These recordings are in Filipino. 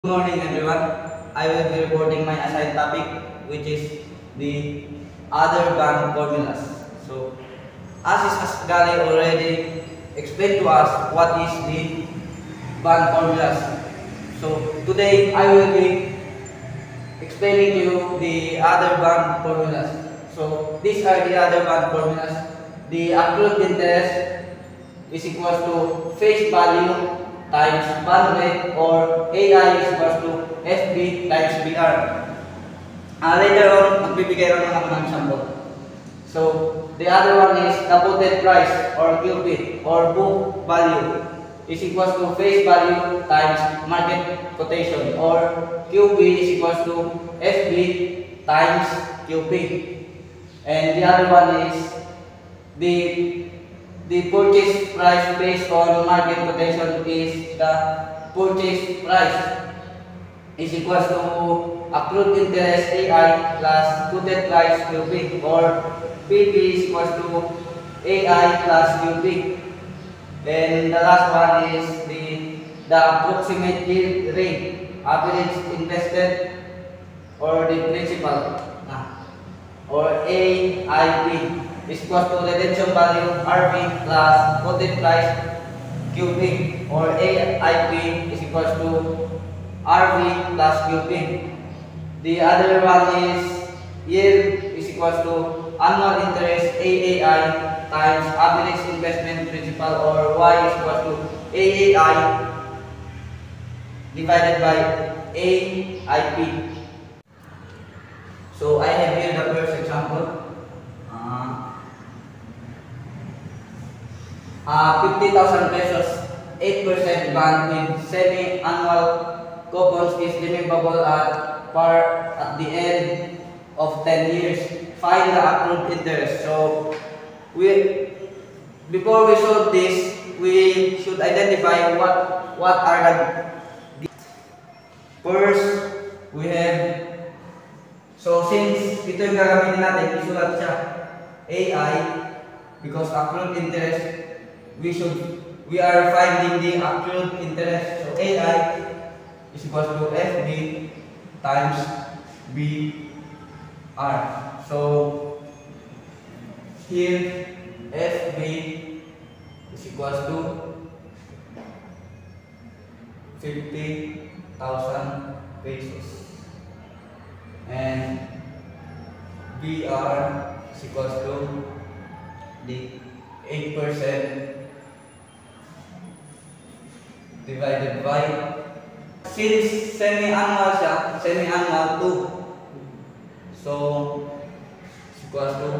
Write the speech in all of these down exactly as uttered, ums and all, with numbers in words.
Good morning everyone. I will be reporting my assigned topic, which is the other band formulas. So, as is Asgali already explained to us what is the band formulas. So, today I will be explaining to you the other band formulas. So, these are the other band formulas. The accrued interest is equals to face value times band rate, or A I is equals to F B times B R. Uh, later on, magbibigay lang ako ng example. So, the other one is the quoted price, or Q P, or book value, is equals to face value times market quotation, or Q P is equals to F B times Q P. And the other one is the The purchase price based on market quotation is the purchase price is equals to accrued interest A I plus quoted price Q P, or P P is equals to A I plus Q P. And the last one is the the approximate yield rate, average invested, or the principal, or A I P, is equals to redemption value R P plus quoted price Q P, or A I P is equals to R V plus Q P. The other one is yield is equals to annual interest A A I times average investment principal, or Y is equals to A A I divided by A I P. So I have here the first example. Uh, fifty thousand pesos, eight percent bond with semi-annual coupons is redeemable at par at the end of ten years. Find the accrued interest. So, we before we solve this, we should identify what what are the first we have. So, since ito yung gagamitin natin, isulat siya A I, because accrued interest, we should we are finding the accrued interest. So A I is equals to F B times B R. So here F B is equals to fifty thousand pesos, and B R is equals to the eight percent divided by, since semi-annual siya, semi-annual two. So, is equals to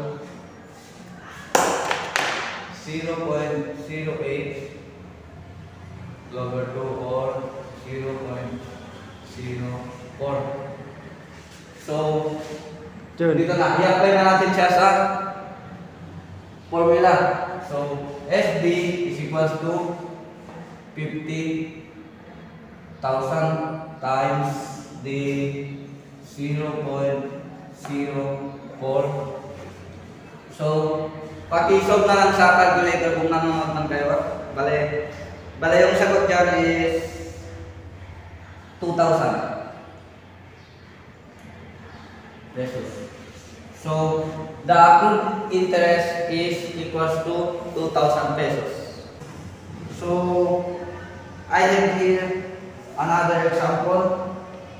zero point zero eight over two, or zero point zero four. So, dito na, i-apply na natin siya sa formula. So, F B is equals to fifty thousand times the zero point zero four. So, paki-solve na lang sa calculator kung nanonood ng kayo. Bale, bale yung sagot dyan is two thousand pesos. So, the accrued interest is equals to two thousand pesos. So, I have here another example.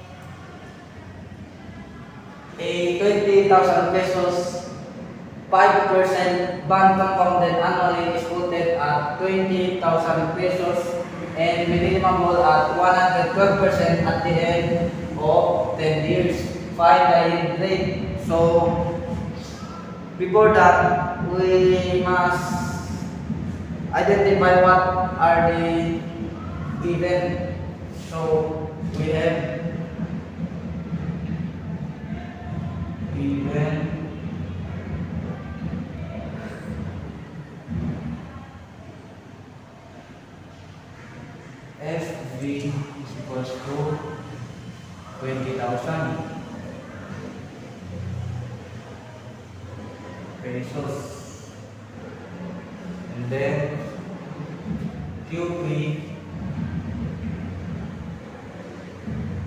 A twenty thousand pesos, five percent bond compounded annually is quoted at twenty thousand pesos and minimum at one hundred twelve percent at the end of ten years. Find the yield rate. So, before that, we must identify what are the given. So, we have given F V is equals to twenty thousand pesos, and then Q P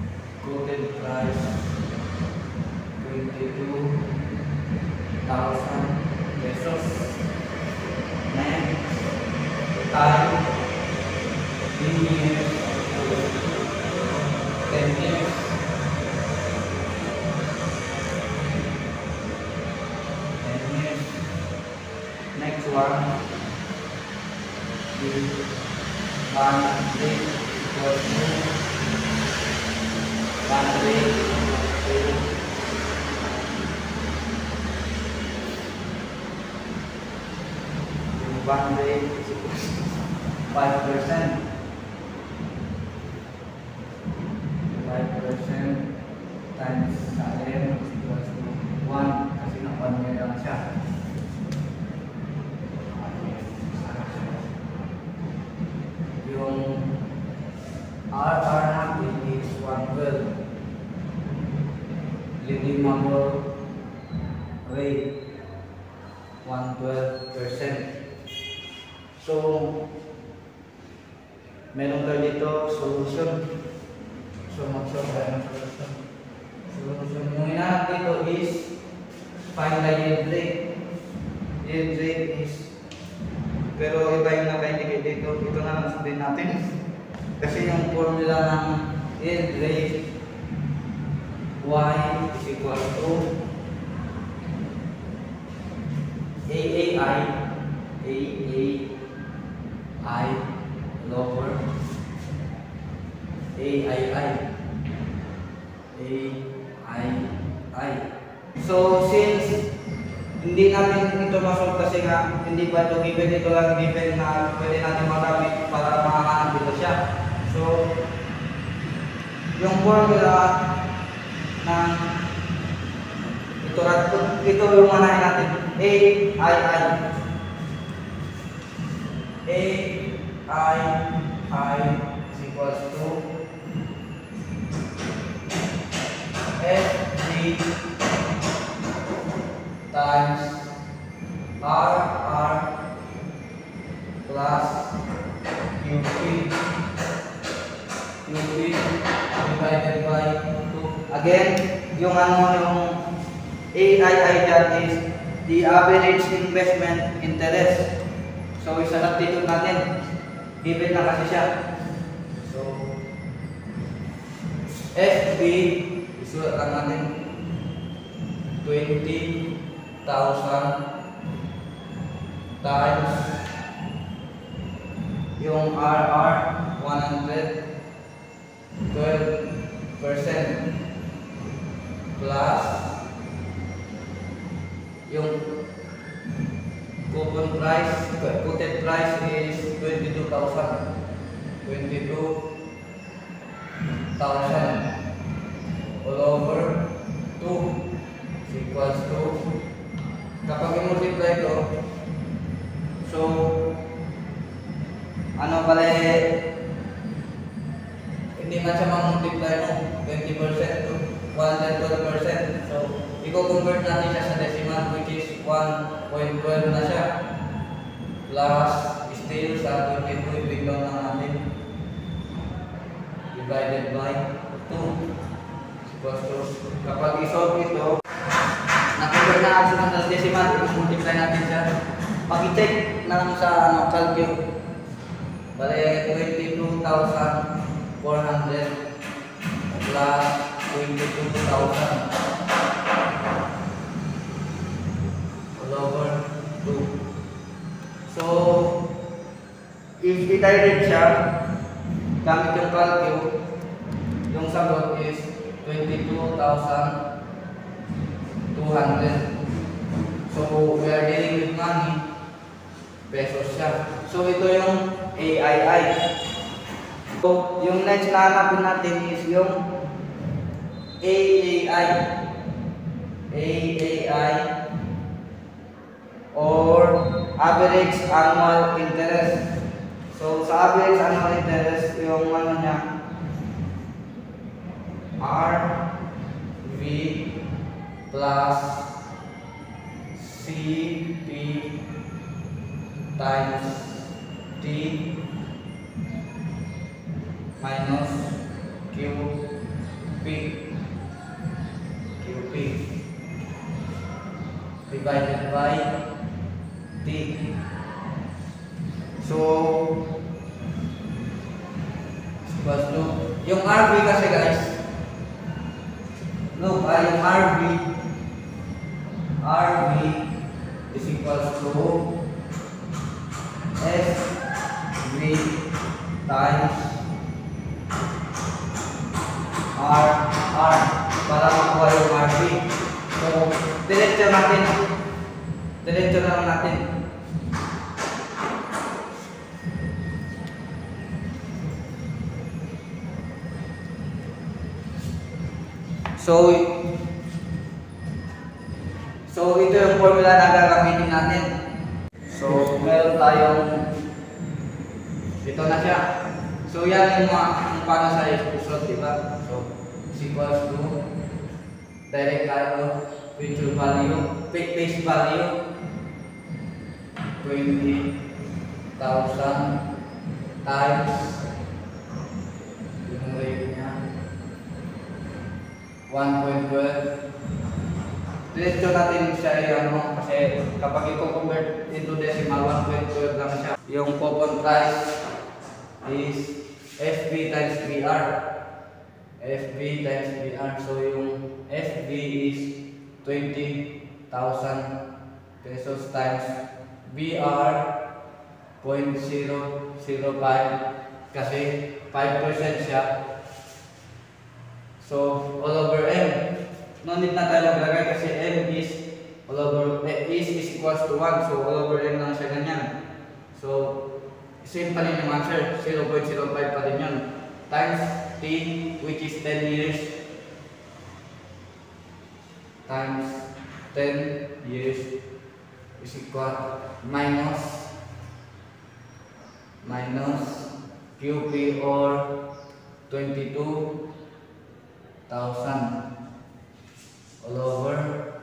quoted price twenty-two thousand pesos. Next, time in years, ten years. ten years. Next one is one rate equals to one rate to one rate is equals to five percent. five percent times M is equals to one kasi na one year lang siya. Yung R R natin is one twelve. Redeemable rate one twelve percent. So, meron tayo dito solution. So, mag-solve tayo ng solution. Solution. Yung hinahanap dito is find the yield rate. Yield rate is, pero iba yung naka-indicate dito. Ito na lang sabihin natin. Kasi yung formula ng yield rate, Y is equal to A A I, A A I lower A I I, A I I. So since hindi natin ito masolve kasi nga hindi pa ito given, ito lang given na pwede natin magamit para makahanap dito siya. So yung formula ng ito, ito yung manahin natin, A I I. A I I is equals to F D times R R plus Q P. Q P divided by two. Again, yung ano yung A I I dyan is the average investment interest. So, isa-substitute natin. Given na kasi siya. So, F B, isulat lang natin. twenty thousand times yung R R, one hundred twelve percent plus yung coupon price, quoted price is twenty-two thousand. twenty-two thousand all over two is equals to, kapag i-multiply ito, so ano pala hindi man siya mag-multiply no, twenty percent to one hundred twelve percent. So i-convert natin siya sa decimal, which is one point one two na siya, plus still sa twenty-two i-breakdown lang natin, divided by two equals to, kapag i-solve ito, na-convert na natin sa decimal, i-multiply natin siya, pag-i-check na lang sa ano, calculate, bale twenty-two thousand four hundred plus twenty-two thousand over two. So, if i-direct siya gamit yung calculate, yung sagot is twenty-two thousand two hundred. So, we are dealing with money, pesos siya. So, ito yung A I I. So, yung next na hanapin natin is yung A A I. A A I or average annual interest. So, sa average annual interest, yung ano niya, R V plus C P times T minus Q P. divided by T. So, equals to, yung R V kasi guys, look, ah, yung R V, R V is equals to S V times R, R, para makuha yung R V. So, diretso natin, diretso na lang natin. So, so ito yung formula na gagamitin natin. So, meron tayong, ito na siya. So, yan yung mga, yung paano sa episode, diba? So, is equals to, direct tayo, future value, face value, twenty thousand times, yung rate niya, one point one two. Diretso natin siya ano, kasi kapag i-convert into decimal, one point one two lang siya. Yung coupon price is F B times V R. F B times V R. So yung F B is twenty thousand pesos times V R zero point zero zero five kasi five percent siya. So all over M. No need na tayo maglagay kasi M is all over eh, is is equals to one. So all over M lang siya ganyan. So same pa rin yung answer, zero point zero five pa rin yun. Times T, which is ten years. Times ten years is equal minus minus Q P or twenty-two thousand all over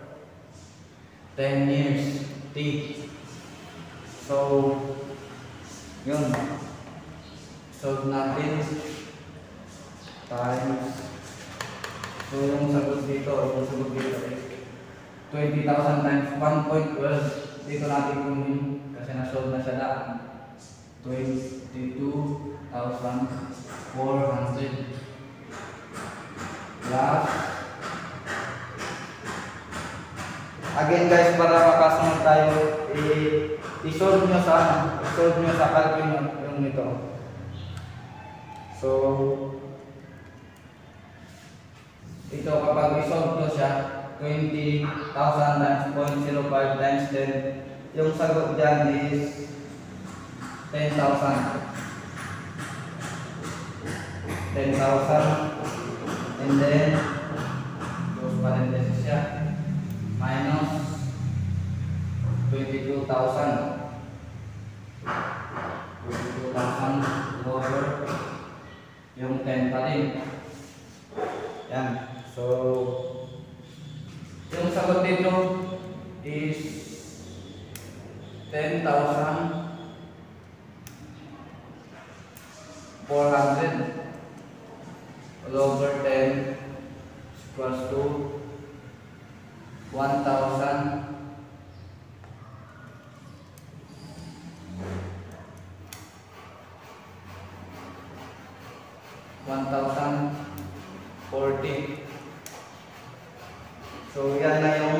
ten years T. So yun, solve natin times, so yung sagot dito, yung sagot dito ay twenty thousand times one point one two. Dito natin kunin kasi na-solve na siya lang. Twenty-two thousand four hundred plus, again guys, para makasunod tayo, i-solve nyo sa i-solve nyo sa calculus yung ito. So ito kapag i-solve nyo siya, twenty thousand times zero point zero five times ten, yung sagot dyan is ten thousand. ten thousand, and then close parenthesis siya, minus twenty-two thousand. twenty-two thousand over yung ten pa rin. Yan. So, yung sagot dito is ten thousand four hundred all over ten equals to one thousand one thousand forty. So yan na yung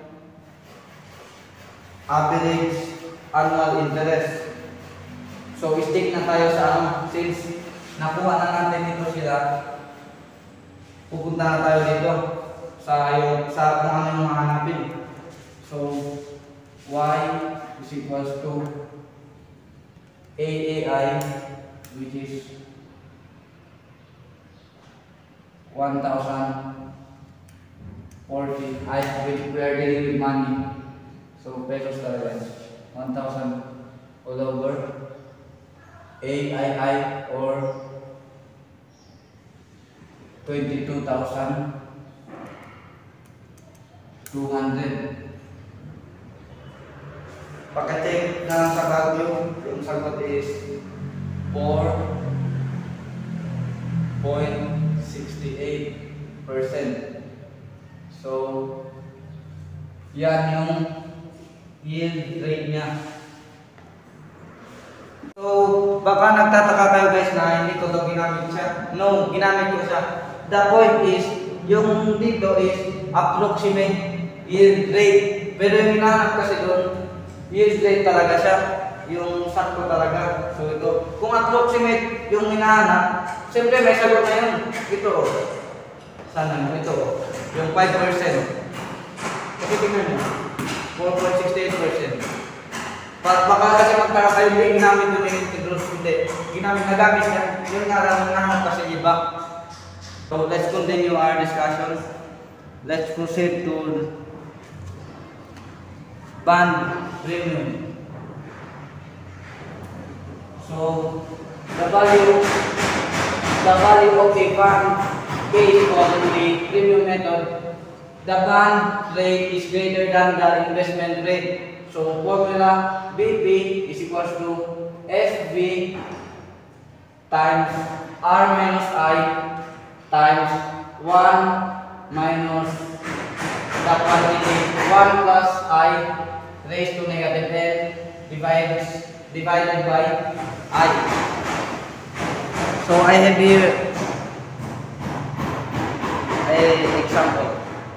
average annual interest. So stick na tayo sa ano, since nakuha na natin dito sila, pupunta na tayo dito sa yung sa kung ano yung mahanapin. So y is equals to A A I, which is one thousand forty. I we are dealing with money, so pesos talaga. one thousand all over A I I or twenty-two thousand two hundred. Pagka-check na sa value, yung sagot is four point six eight percent. So, yan yung yield rate niya. So, baka nagtataka kayo guys na hindi ko ito ginamit siya. No, ginamit ko siya. The point is, yung dito is approximate yield rate. Pero yung hinahanap kasi doon, yield rate talaga siya. Yung sakto talaga. So ito, kung approximate yung hinahanap, siyempre may sagot na yun. Ito, sana ito, yung five percent. Kasi tingnan nyo, four point six eight percent. Baka kasi magtaka kayo, hindi ginamit yung integros, hindi. Ginamit, nagamit yan. Yung nga lang hinahanap kasi iba. So let's continue our discussion. Let's proceed to bond premium. So the value, the value of a bond based on the premium method, the bond rate is greater than the investment rate. So formula B P is equals to F V times R minus I times one minus the quantity one plus I raised to negative n divided divided by I. So I have here an example.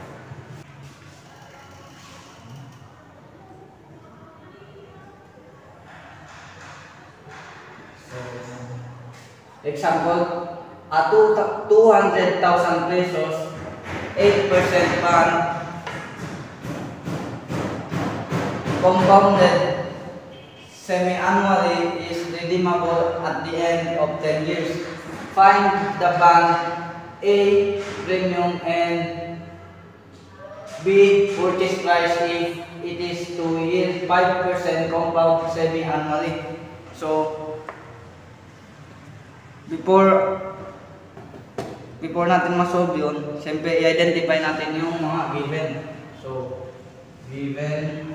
So, example, a two hundred thousand pesos, eight percent bond, compounded semi-annually is redeemable at the end of ten years. Find the bond A premium and B purchase price if it is to yield five percent compound semi-annually. So, before before natin ma-solve yun, siyempre i-identify natin yung mga given. So, given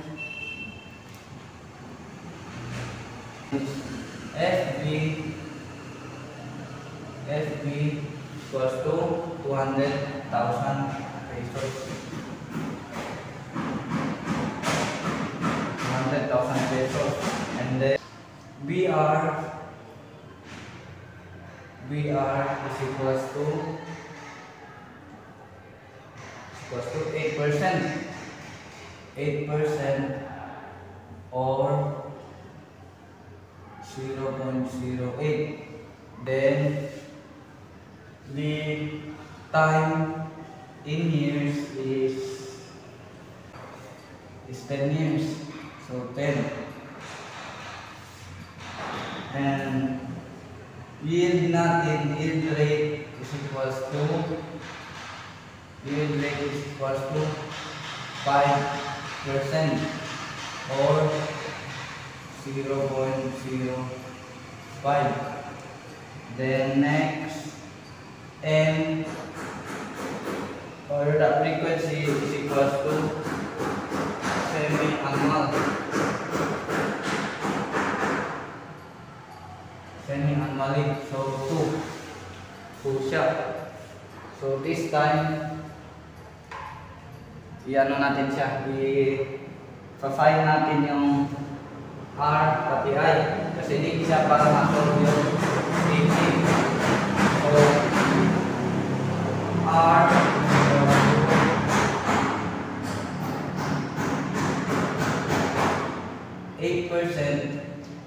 F B F B equals to two hundred thousand pesos. two hundred thousand pesos. And then B R B R is equals to equals to eight percent. eight percent or zero point zero eight. Then the time in years is is ten years. So ten. And yield natin, yield rate is equals to yield rate is equals to five percent or zero point zero five. Then next, n or the frequency is equals to semi-annual. Semi-annually, so two. two siya. So this time, i-ano natin siya, i-find natin yung R pati I kasi hindi siya para ma-solve yung A P. So R eight percent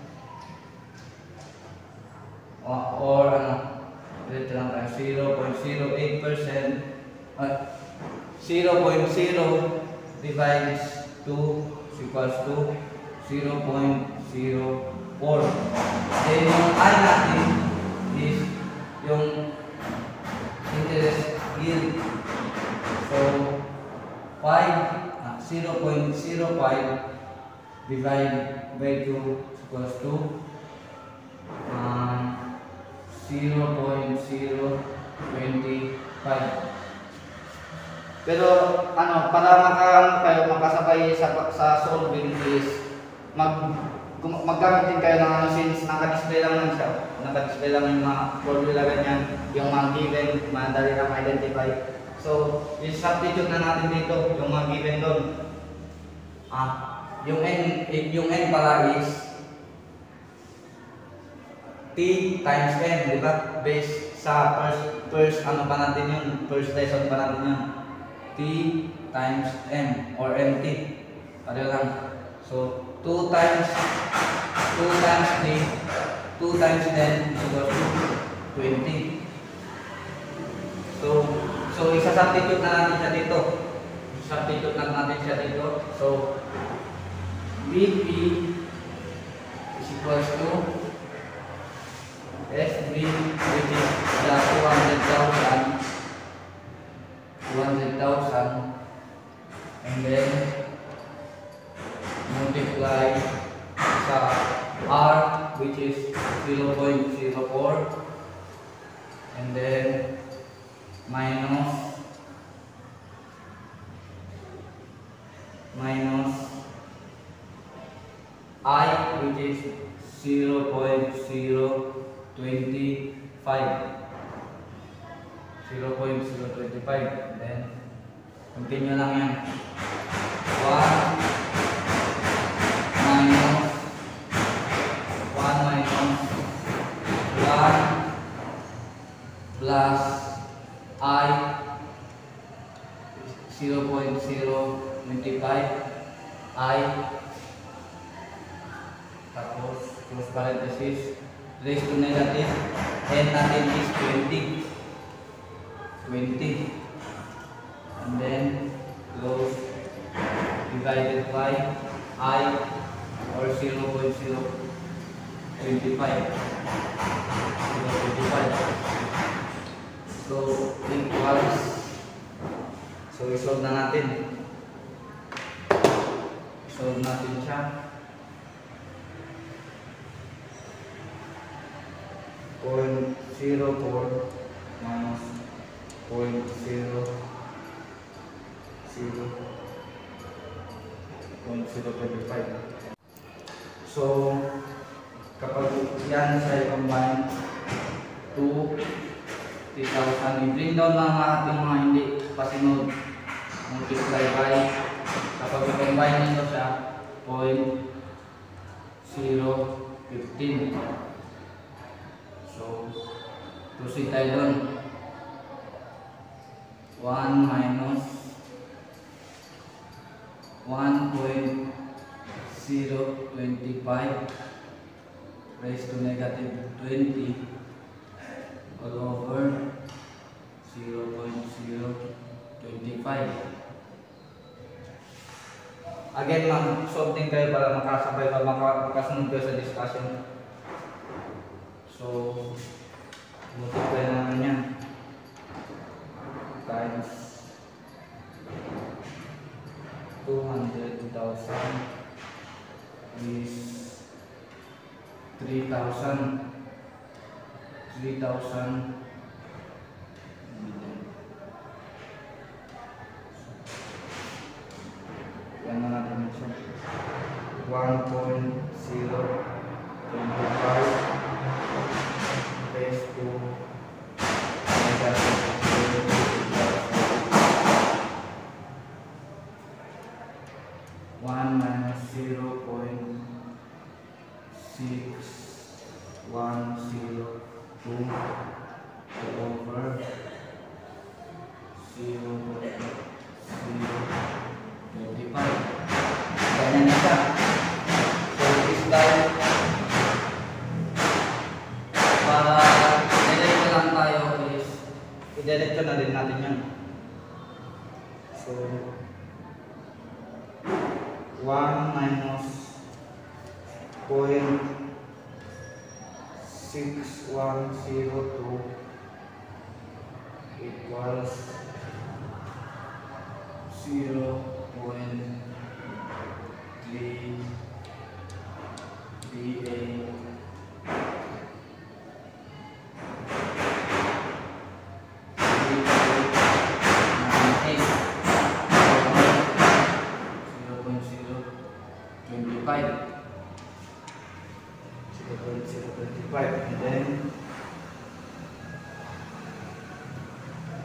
or, or ano dito lang tayo zero point zero eight percent uh, zero point zero divides two equals to zero point zero four. Then yung I natin is yung interest yield. So five, uh, zero point zero five divided by two equals to um, zero point zero two five. Pero ano, para maka kayo makasabay sa sa solving is mag maggamit din kayo ng ano, since naka-display lang lang siya. Naka-display lang yung mga formula ganyan, yung mga given, madali na ma-identify. So, i-substitute na natin dito yung mga given doon. Ah, yung n, yung n pala is t times n, di ba? Based sa first, first ano pa natin yun, first lesson pa natin yun. T times n or mt. Pareho lang. So, two times, two times t, two times ten is equal to twenty. So, so isa-substitute na natin siya dito. Substitute na natin siya dito. So, V P is equals to S V, which is the two hundred thousand, two hundred thousand, and then multiply sa R, which is zero point zero four, and then minus minus I, which is zero point zero two five, zero point zero two five, then continue lang yan. one minus one minus one plus I zero point zero two five I, tapos close parenthesis, raised to negative, n natin is twenty, twenty, and then close divided by I, or zero point zero two five, zero point two five. So equals, so isolve na natin, isolve natin siya. zero point zero four minus zero point zero zero two five. So, kapag yan sa combine to three thousand, i-bring down lang ating mga hindi pasinod, multiply by, kapag i-combine nito siya, zero point zero one five. So, proceed tayo doon. one minus one point zero two five raised to negative twenty all over zero point zero two five. Again, mag-solve din kayo para makasabay pa, makasunod kayo sa discussion. So, multiply naman yan times two hundred thousand is three thousand, three thousand, yan na natin ito, one point zero two five raised to negative one minus zero point six one zero two over zero point zero two five. Ganyan na siya. So this time, para i-diretso lang tayo is i-diretso na din natin yan. So one minus zero point six one zero two equals zero point three three eight and then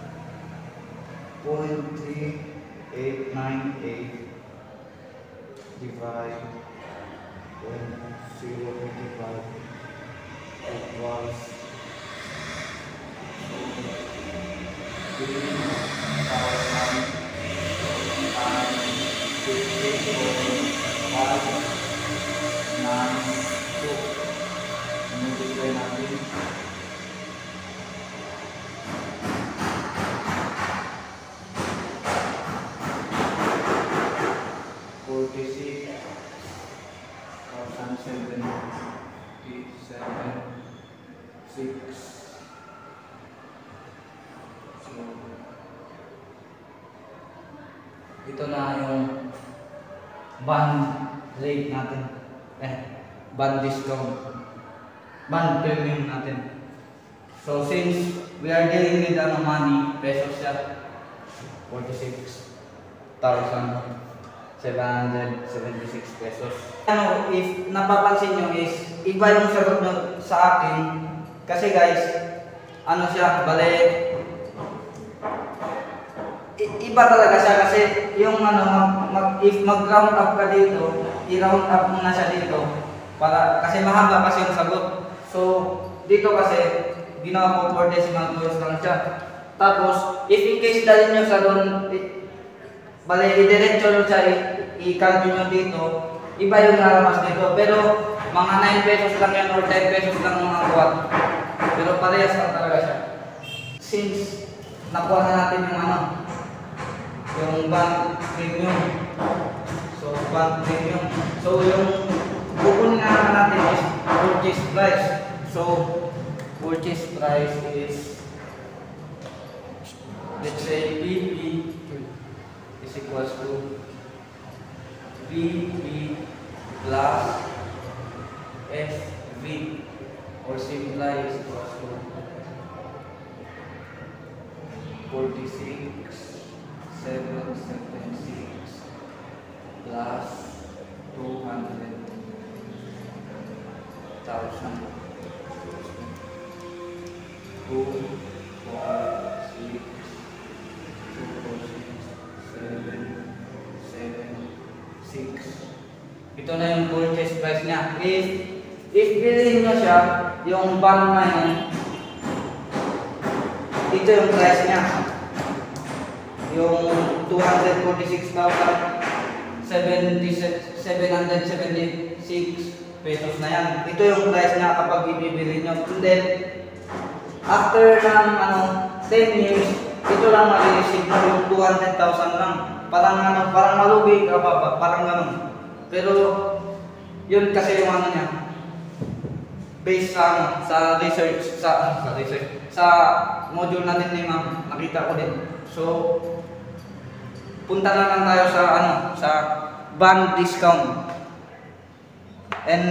zero point three eight nine eight divide when zero multiplied equals three thousand fifty point five nine two. Multiply natin. forty-six thousand seventy-seven six. So, ito na yung band rate natin. Eh, band discount. Band premium natin. So, since we are dealing with ano money, pesos siya, forty-six thousand seven hundred seventy-six pesos. Ano, if napapansin nyo is, iba yung sagot nyo sa akin. Kasi guys, ano siya, bale, iba talaga siya kasi yung ano, mag, mag, if mag-round up ka dito, i-round up mo na siya dito. Para, kasi mahaba kasi yung sagot. So, dito kasi, ginawa ko four decimal points lang siya. Tapos, if in case dali nyo sa doon, bale, i-diretso nyo siya, i-calculate nyo dito, iba yung nalamas dito. Pero, mga nine pesos lang yan or ten pesos lang mga kuwat. Pero parehas lang talaga siya. Since, nakuha na natin yung ano, yung band premium. So, band premium. So, yung kukunin na natin is purchase price. So, purchase price is, let's say, P P is equals to P P plus S V, or simply is equals to forty-six seven seventy-six plus two hundred thousand. two, four, six, two, four, six, seven, seven, six. Ito na yung purchase price niya. If, if bilhin nyo siya, yung band na yun, ito yung price niya. Yung two hundred forty-six thousand seven hundred seventy-six pesos na yan. Ito yung price niya kapag ibibili nyo. And then, after ng ano, ten years, ito lang ma-receive mo yung two hundred thousand lang. Parang ano, parang malugi ka pa, parang ganun. Pero, yun kasi yung ano niya, based sa ano, sa research, sa, sa research, sa module natin ni ma'am, nakita ko din. So, punta na lang tayo sa ano, sa band discount. And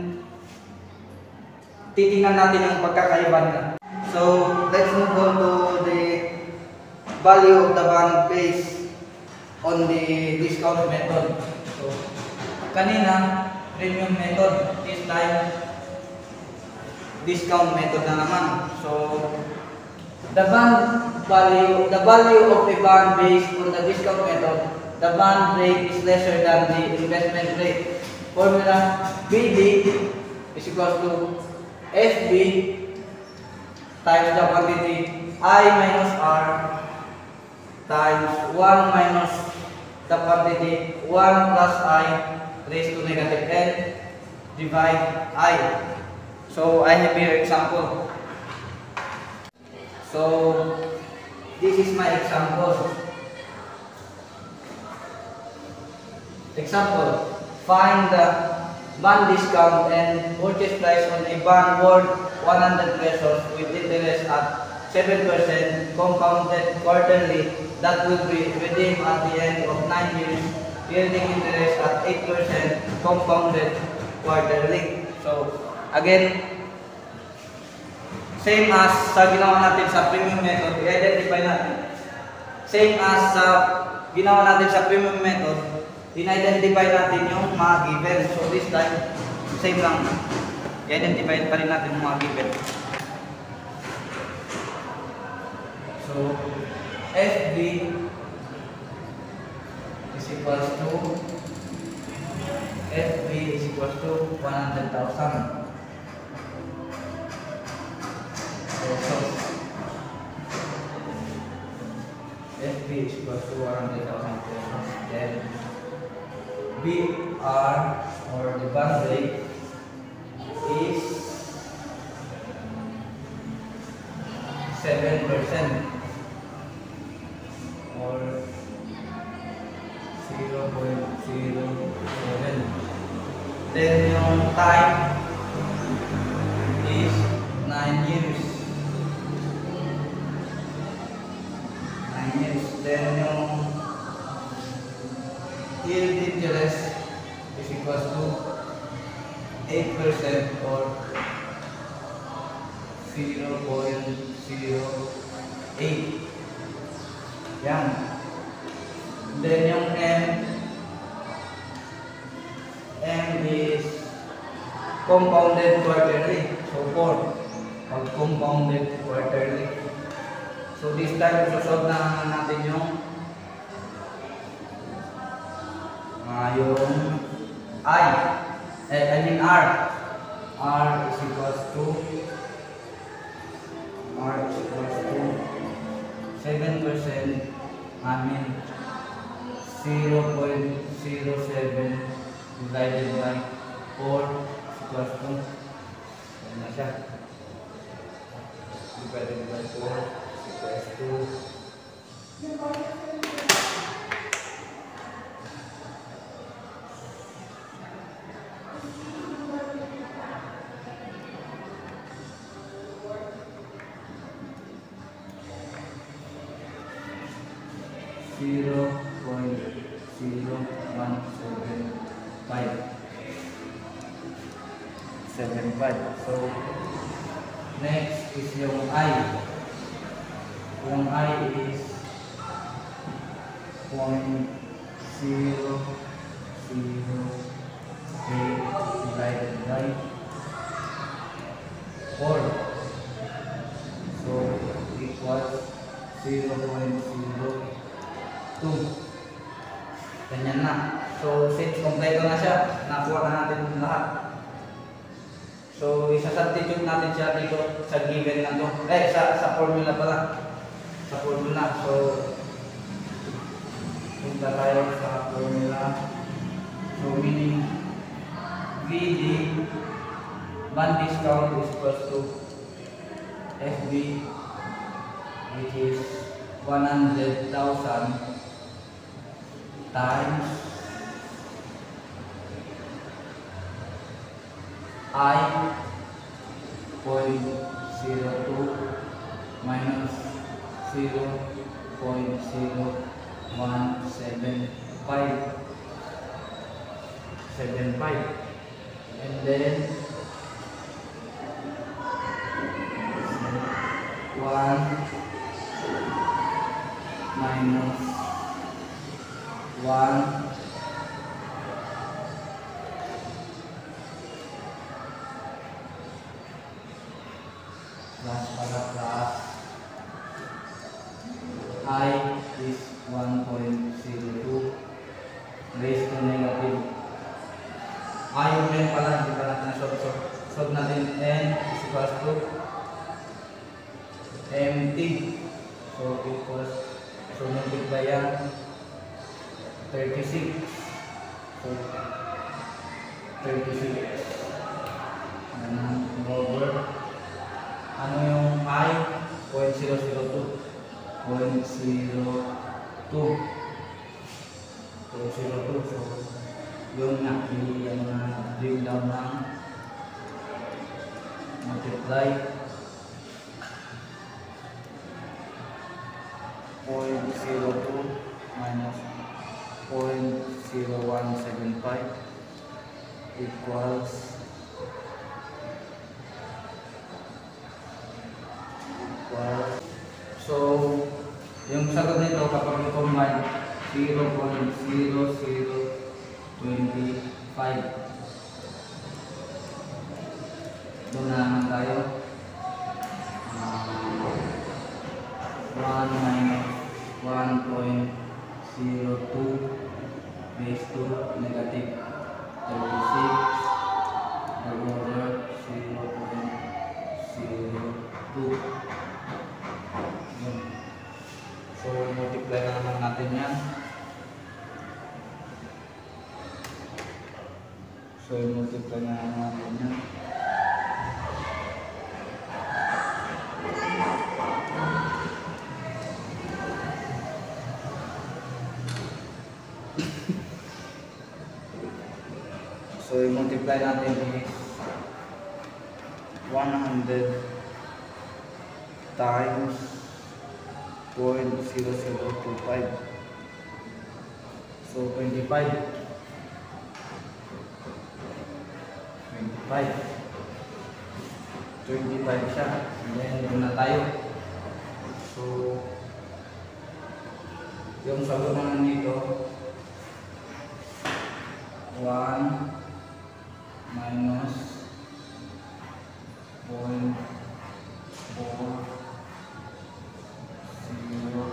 titingnan natin yung pagkakaiba nila. So, let's move on to the value of the band based on the discount method. So, kanina, premium method, this time, discount method na naman. So, the band value, the value of the band based on the discount method, the band rate is lesser than the investment rate. Formula B D is equal to F B times the quantity I minus R times one minus the quantity one plus I raised to negative n divide I. So I have here example. So this is my example. Example. Find the bond discount and purchase price on a bond worth one hundred pesos with interest at seven percent compounded quarterly that will be redeemed at the end of nine years, yielding interest at eight percent compounded quarterly. So, again, same as sa ginawa natin sa premium method, i-identify natin. Same as sa ginawa natin sa premium method, in-identify natin yung mga given. So this time, same lang. I-identify pa rin natin yung mga given. So, F B is equals to F B is equal to one hundred thousand. So, F B is equal to one hundred thousand pesos. Then B R, or the bond rate, is seven percent or zero point zero seven. Then yung time is nine years. nine years. Then yung yield interest is equals to eight percent or zero point zero eight. Yan. Then yung M, M is compounded quarterly. So four. Pag compounded quarterly. So this time, susolve na natin yung uh, yung I. Eh, I mean R. R is equals to R is equals to seven percent. I mean zero point zero seven divided by four is equals to, ano na siya, divided by four is equals to zero point zero one seven five. seven five. So next is yung I. Yung I is point zero zero eight divided by four. So equals zero point zero two. Ganyan na. So since kompleto na siya, nakuha na natin lahat. So isa-substitute natin siya dito sa given na to. Eh, sa, sa formula pala. Sa formula. So punta tayo sa formula. So meaning V D bond discount is equals to F B, which is one hundred thousand times I point zero two minus zero point zero one seven five seven five, and then one minus one plus para plus I is one point zero two raised to negative. I yung men pala, hindi pa natin na-solve. So, solve natin N is equals to M T. So, equals, so multiply yan thirty-six. So, thirty-six. Ganun, over. Ano yung I? zero point zero zero two. zero point zero two. zero point zero two. So, yung na, yung na, bring down ng multiply zero point zero two minus zero point zero one seven five equals equals so yung sagot nito kapag i-combine zero point zero zero two five, doon na naman tayo one minus one point zero two raised to negative thirty-six over zero point zero two. Yun. So, multiply na naman natin yan. So, multiply na naman natin yan. So, i-multiply natin is one hundred times zero point zero zero two five. So, twenty-five. twenty-five. twenty-five siya. And then, doon na tayo. So, yung sagot naman dito, one minus zero point four zero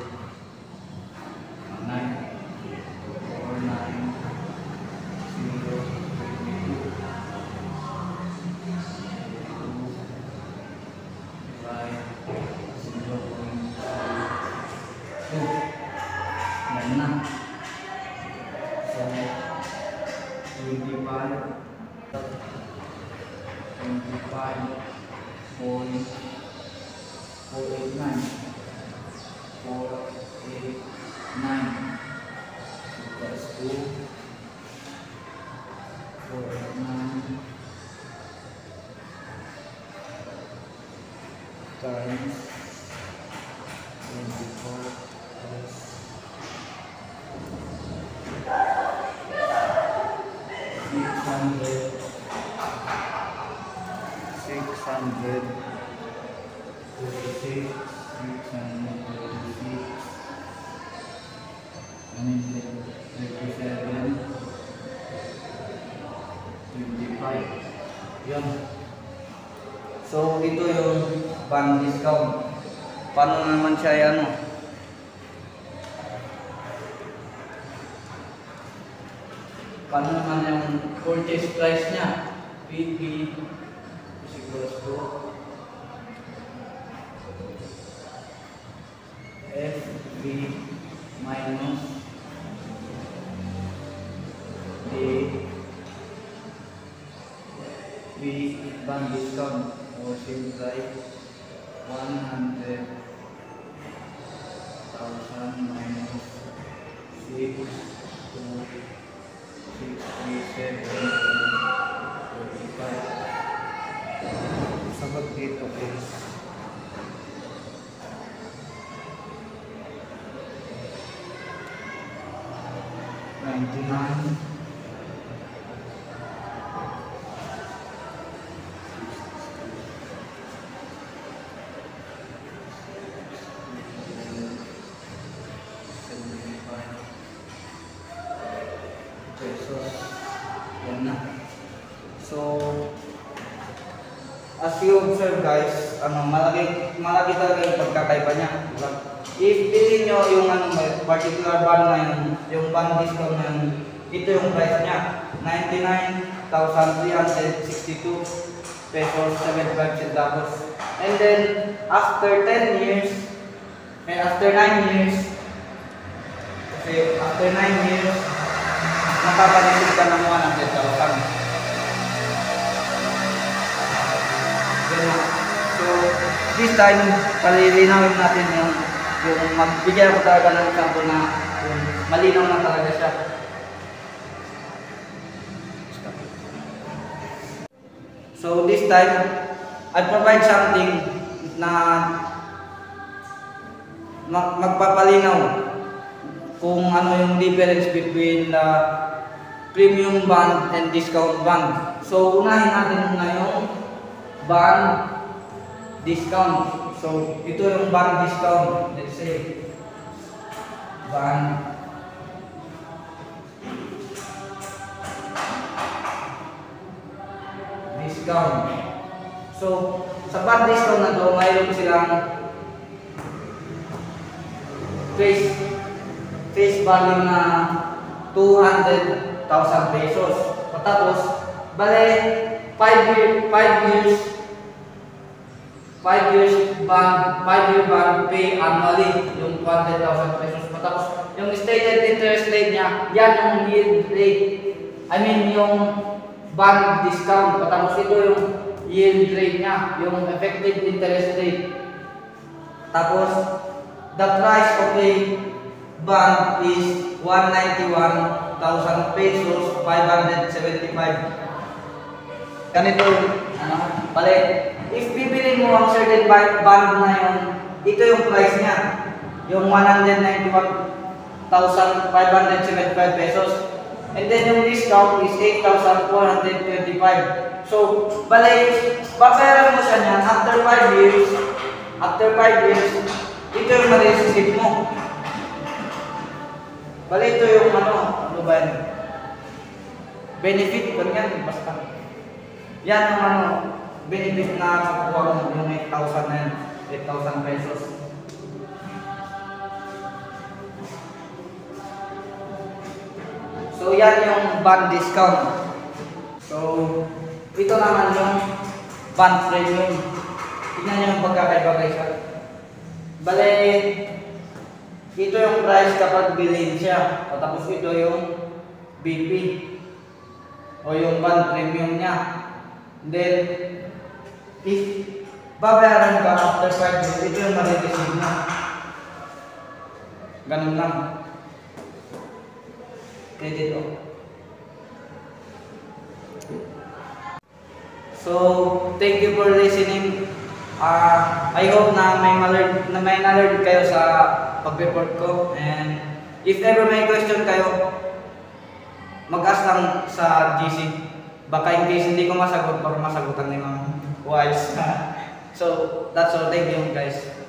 nine four nine zero two five zero point two. Yan na. So, twenty-five twenty-five point four eight nine four eight nine equals to four eight nine times twenty-four plus six hundred six hundred thirty-six six hundred thirty-six thirty-seven twenty-five. Yun. So ito yung band discount. Paano naman siya ano? Paano naman yung purchase price niya? P P is equals to F B minus D B band discount or sale price one hundred thousand minus six to six three seven forty-five. Sagot dito is ninety-nine pesos. Yan na. So, as you observe guys, ano, malaki, malaki talaga yung pagkakaiba niya. Diba? If pili nyo yung ano, particular band na yun, yung band discount na yun, ito yung price niya, ninety-nine thousand three hundred sixty-two pesos seventy-five centavos. And then, after ten years, eh, after nine years, kasi after nine years, nakapalisip ka ng one hundred thousand. So, this time, palilinawin natin yung yung magbigyan ko talaga ng example na yung malinaw na talaga siya. So, this time, I provide something na magpapalinaw kung ano yung difference between the premium band and discount band. So, unahin natin muna yung band discount. So, ito yung band discount. Let's say, band discount. So, sa band discount na to, mayroon silang face face value na two hundred thousand pesos. tapos, bale, five year, five years, five years bond, five year bond pay annually, yung two hundred thousand pesos. Tapos, yung stated interest rate niya, yan yung yield rate. I mean, yung bond discount. Tapos, ito yung yield rate niya, yung effective interest rate. Tapos, the price of a bond is one hundred ninety-one thousand pesos, five hundred seventy-five. Ganito, ano, bale, if bibili mo ang certain bond na yun, ito yung price niya, yung one hundred ninety-one thousand five hundred seventy-five pesos. And then yung discount is eight thousand four hundred twenty-five. So, bale, papayaran mo siya niyan after five years, after five years, ito yung ma-receive mo. Bale, ito yung ano, ano ba yan? Benefit, ganyan, basta. Yan yung ano, benefit na makukuha mo yung eight thousand na yan, eight thousand pesos. So, yan yung bond discount. So, ito naman yung bond premium. Tignan nyo yung pagkakaiba guys. Bale, ito yung price kapag bilhin siya. O tapos ito yung B P. O yung bond premium niya. Then, if babayaran ka after five years, ito yung ma-receive na. Ganun lang. Credit o. So, thank you for listening. Uh, I hope na may ma-learn, na may na-learn kayo sa pag-report ko. And if ever may question kayo, mag-ask lang sa G C. Baka in case hindi ko masagot, para masagutan ni Ma'am Wise. So, that's all. Thank you guys.